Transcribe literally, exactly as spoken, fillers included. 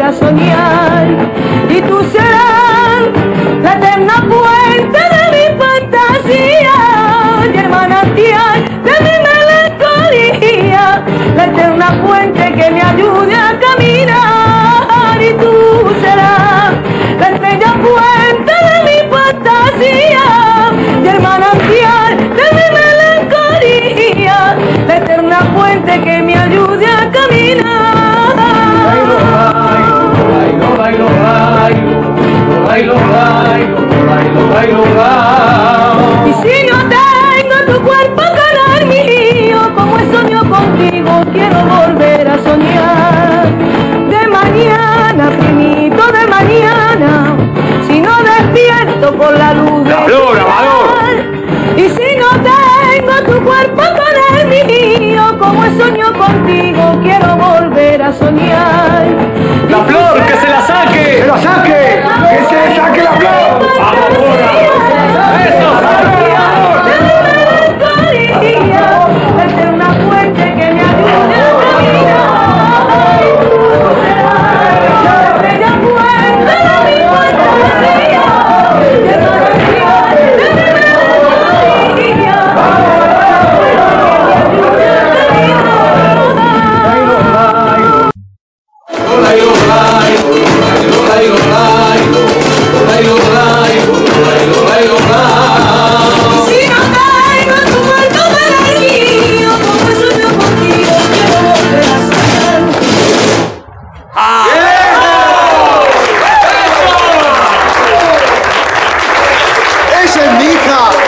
volver a soñar. Y tú serás la eterna fuente de mi fantasía y el manantial de mi melancolía, la eterna fuente que me ayude a caminar. Y tú serás la estrella fuente de mi fantasía y el manantial de mi melancolía, la eterna fuente que me ayude a caminar. Y si no tengo tu cuerpo con el mío, como he soñado contigo, quiero volver a soñar. De mañana, primito, de mañana, si no despierto por la luz ¡La flor, Amador! Y si no tengo tu cuerpo con el mío, como he soñado contigo, quiero volver a soñar. ¡La flor, que se la saque! ¡Que la saque! ¡Que se le saque la flor! ¡Vamos, Bora! ¡Eso! La eterna fuente que me ayude a caminar. La estrella fuente de mi fantasía, de manantial de mi melancolía, si no tengo tu cuerpo con el mío, como he soñado contigo, quiero volver a soñar. ¡Esa es mi hija!